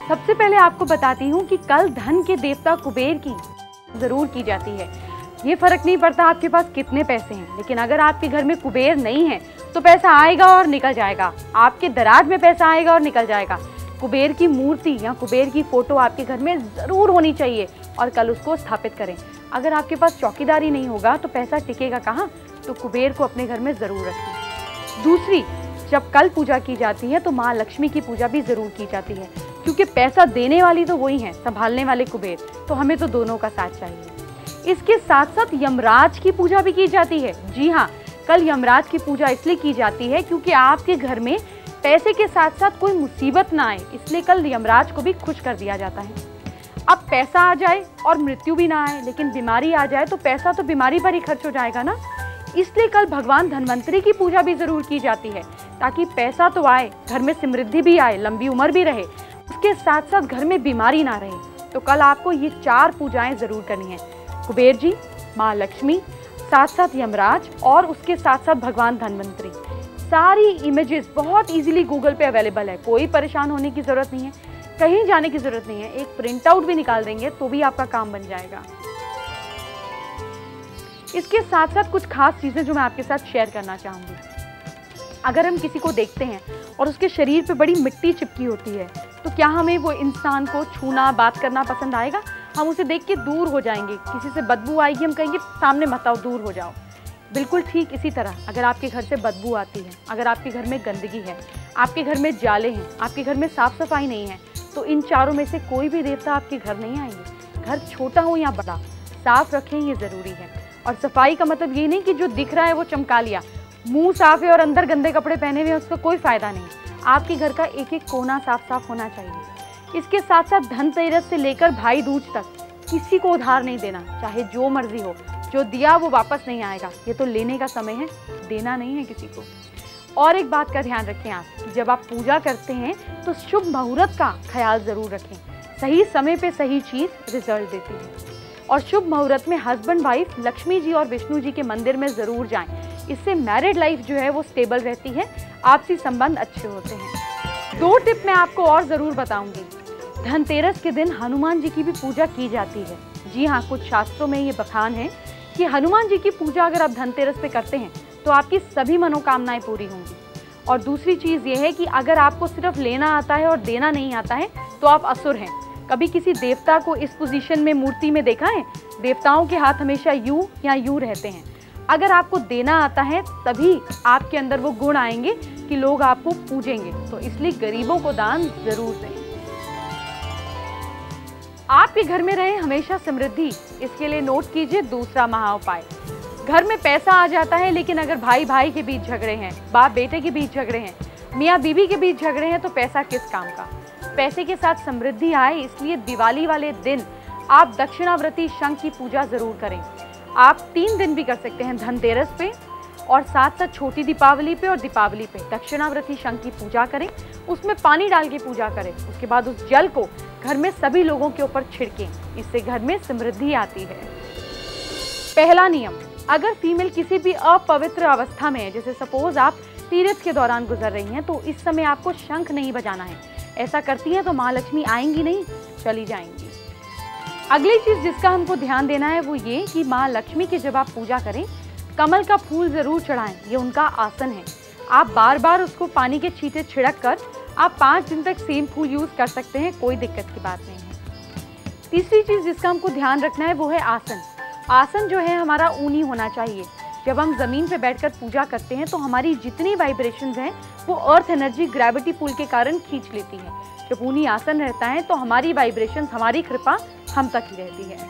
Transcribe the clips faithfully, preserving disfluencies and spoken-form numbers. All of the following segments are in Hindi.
सबसे पहले आपको बताती हूँ कि कल धन के देवता कुबेर की जरूर की जाती है। ये फर्क नहीं पड़ता आपके पास कितने पैसे हैं, लेकिन अगर आपके घर में कुबेर नहीं है तो पैसा आएगा और निकल जाएगा। आपके दराज में पैसा आएगा और निकल जाएगा। कुबेर की मूर्ति या कुबेर की फोटो आपके घर में ज़रूर होनी चाहिए और कल उसको स्थापित करें। अगर आपके पास चौकीदारी नहीं होगा तो पैसा टिकेगा कहाँ, तो कुबेर को अपने घर में ज़रूर रखें। दूसरी, जब कल पूजा की जाती है तो माँ लक्ष्मी की पूजा भी ज़रूर की जाती है, क्योंकि पैसा देने वाली तो वही हैं, संभालने वाले कुबेर, तो हमें तो दोनों का साथ चाहिए। इसके साथ साथ यमराज की पूजा भी की जाती है। जी हाँ, कल यमराज की पूजा इसलिए की जाती है क्योंकि आपके घर में पैसे के साथ साथ कोई मुसीबत ना आए, इसलिए कल यमराज को भी खुश कर दिया जाता है। अब पैसा आ जाए और मृत्यु भी ना आए, लेकिन बीमारी आ जाए तो पैसा तो बीमारी पर ही खर्च हो जाएगा ना, इसलिए कल भगवान धन्वंतरी की पूजा भी ज़रूर की जाती है, ताकि पैसा तो आए, घर में समृद्धि भी आए, लंबी उम्र भी रहे, उसके साथ साथ घर में बीमारी ना रहे। तो कल आपको ये चार पूजाएं ज़रूर करनी है, कुबेर जी, माँ लक्ष्मी, साथ साथ यमराज और उसके साथ साथ भगवान धन्वंतरी। सारी इमेजेस बहुत इजीली गूगल पे अवेलेबल है, कोई परेशान होने की ज़रूरत नहीं है, कहीं जाने की ज़रूरत नहीं है। एक प्रिंट आउट भी निकाल देंगे तो भी आपका काम बन जाएगा। इसके साथ साथ कुछ खास चीज़ें जो मैं आपके साथ शेयर करना चाहूँगी। अगर हम किसी को देखते हैं और उसके शरीर पे बड़ी मिट्टी चिपकी होती है, तो क्या हमें वो इंसान को छूना, बात करना पसंद आएगा? हम उसे देख के दूर हो जाएंगे। किसी से बदबू आएगी, हम कहेंगे सामने मत आओ, दूर हो जाओ। बिल्कुल ठीक इसी तरह अगर आपके घर से बदबू आती है, अगर आपके घर में गंदगी है, आपके घर में जाले हैं, आपके घर में साफ सफाई नहीं है, तो इन चारों में से कोई भी देवता आपके घर नहीं आएंगे। घर छोटा हो या बड़ा, साफ रखें, ये ज़रूरी है। और सफाई का मतलब ये नहीं कि जो दिख रहा है वो चमका लिया, मुंह साफ है और अंदर गंदे कपड़े पहने हुए हैं, उसका कोई फ़ायदा नहीं। आपके घर का एक एक कोना साफ साफ होना चाहिए। इसके साथ साथ धनतेरस से लेकर भाई दूज तक किसी को उधार नहीं देना, चाहे जो मर्जी हो। जो दिया वो वापस नहीं आएगा, ये तो लेने का समय है, देना नहीं है किसी को। और एक बात का ध्यान रखें आप कि जब आप पूजा करते हैं तो शुभ मुहूर्त का ख्याल ज़रूर रखें। सही समय पे सही चीज़ रिजल्ट देती है। और शुभ मुहूर्त में हस्बैंड वाइफ लक्ष्मी जी और विष्णु जी के मंदिर में ज़रूर जाएं। इससे मैरिड लाइफ जो है वो स्टेबल रहती है, आपसी संबंध अच्छे होते हैं। दो टिप मैं आपको और ज़रूर बताऊंगी। धनतेरस के दिन हनुमान जी की भी पूजा की जाती है। जी हाँ, कुछ शास्त्रों में ये बखान है कि हनुमान जी की पूजा अगर आप धनतेरस पे करते हैं तो आपकी सभी मनोकामनाएं पूरी होंगी। और दूसरी चीज़ ये है कि अगर आपको सिर्फ लेना आता है और देना नहीं आता है तो आप असुर हैं। कभी किसी देवता को इस पोजीशन में मूर्ति में देखा है? देवताओं के हाथ हमेशा यूं या यूं रहते हैं। अगर आपको देना आता है तभी आपके अंदर वो गुण आएंगे कि लोग आपको पूजेंगे। तो इसलिए गरीबों को दान जरूर दें। आपके घर में रहे हमेशा समृद्धि, इसके लिए नोट कीजिए दूसरा महा उपाय। घर में पैसा आ जाता है, लेकिन अगर भाई भाई के बीच झगड़े हैं, बाप बेटे के बीच झगड़े हैं, मियाँ बीवी के बीच झगड़े हैं, तो पैसा किस काम का। पैसे के साथ समृद्धि आए, इसलिए दिवाली वाले दिन आप दक्षिणावर्ती शंख की पूजा जरूर करें। आप तीन दिन भी कर सकते हैं, धनतेरस पे और साथ साथ छोटी दीपावली पे और दीपावली पे दक्षिणावर्ती शंख की पूजा करें। उसमें पानी डाल के पूजा करें। उसके बाद उस जल को घर में सभी लोगों के ऊपर छिड़कें, इससे घर में समृद्धि आती है। पहला नियम, अगर फीमेल किसी भी अपवित्र अवस्था में है, जैसे सपोज आप पीरियड्स के दौरान गुजर रही हैं, तो इस समय आपको शंख नहीं बजाना है। ऐसा करती हैं तो माँ लक्ष्मी आएंगी नहीं, चली जाएंगी। अगली चीज जिसका हमको ध्यान देना है वो ये कि माँ लक्ष्मी की जब आप पूजा करें, कमल का फूल जरूर चढ़ाएं। ये उनका आसन है। आप बार बार उसको पानी के छींटे छिड़क कर आप पाँच दिन तक सेम फूल यूज कर सकते हैं, कोई दिक्कत की बात नहीं है। तीसरी चीज जिसका हमको ध्यान रखना है वो है आसन। आसन जो है हमारा ऊनी होना चाहिए। जब हम जमीन पे बैठकर पूजा करते हैं तो हमारी जितनी वाइब्रेशंस हैं वो अर्थ एनर्जी ग्रेविटी पुल के कारण खींच लेती है। जब ऊनी आसन रहता है तो हमारी वाइब्रेशंस, हमारी कृपा हम तक ही रहती है।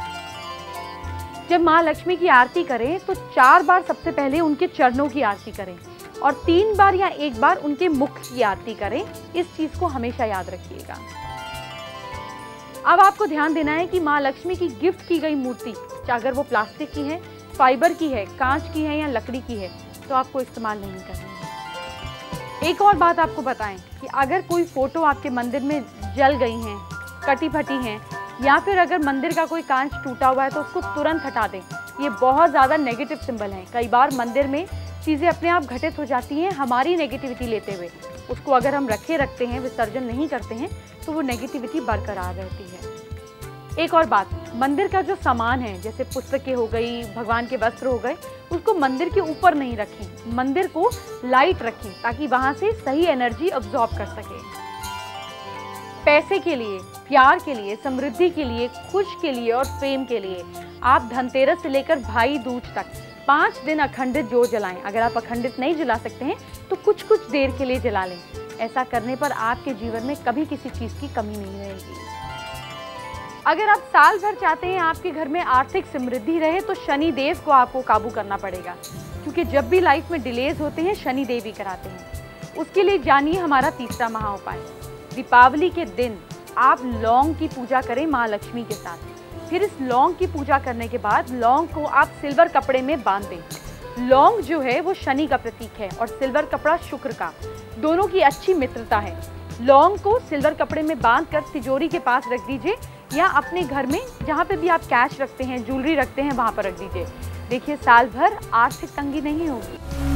जब माँ लक्ष्मी की आरती करें तो चार बार सबसे पहले उनके चरणों की आरती करें और तीन बार या एक बार उनके मुख की आरती करें। इस चीज को हमेशा याद रखिएगा। अब आपको ध्यान देना है कि माँ लक्ष्मी की गिफ्ट की गई मूर्ति, अगर वो प्लास्टिक की है, फाइबर की है, कांच की है या लकड़ी की है, तो आपको इस्तेमाल नहीं करना है। एक और बात आपको बताएं कि अगर कोई फोटो आपके मंदिर में जल गई हैं, कटी फटी हैं, या फिर अगर मंदिर का कोई कांच टूटा हुआ है तो उसको तुरंत हटा दें। ये बहुत ज़्यादा नेगेटिव सिंबल है। कई बार मंदिर में चीज़ें अपने आप घटित हो जाती हैं हमारी नेगेटिविटी लेते हुए। उसको अगर हम रखे रखते हैं, विसर्जन नहीं करते हैं, तो वो नेगेटिविटी बरकरार रहती है। एक और बात, मंदिर का जो सामान है जैसे पुस्तकें हो गई, भगवान के वस्त्र हो गए, उसको मंदिर के ऊपर नहीं रखें, मंदिर को लाइट रखें ताकि वहां से सही एनर्जी अब्सॉर्ब कर सके। पैसे के लिए, प्यार के लिए, समृद्धि के लिए, खुश के लिए और प्रेम के लिए आप धनतेरस से लेकर भाई दूज तक पाँच दिन अखंडित जोत जलाएं। अगर आप अखंडित नहीं जला सकते हैं तो कुछ कुछ देर के लिए जला लें। ऐसा करने पर आपके जीवन में कभी किसी चीज़ की कमी नहीं रहेगी। अगर आप साल भर चाहते हैं आपके घर में आर्थिक समृद्धि रहे तो शनि देव को आपको काबू करना पड़ेगा, क्योंकि जब भी लाइफ में डिलेज होते हैं शनि देव ही कराते हैं। उसके लिए जानिए हमारा तीसरा महा उपाय। दीपावली के दिन आप लौंग की पूजा करें माँ लक्ष्मी के साथ। फिर इस लौंग की पूजा करने के बाद लौंग को आप सिल्वर कपड़े में बांध दें। लौंग जो है वो शनि का प्रतीक है और सिल्वर कपड़ा शुक्र का, दोनों की अच्छी मित्रता है। लौंग को सिल्वर कपड़े में बांध कर तिजोरी के पास रख दीजिए या अपने घर में जहाँ पे भी आप कैश रखते हैं, ज्वेलरी रखते हैं, वहाँ पर रख दीजिए। देखिए साल भर आर्थिक तंगी नहीं होगी।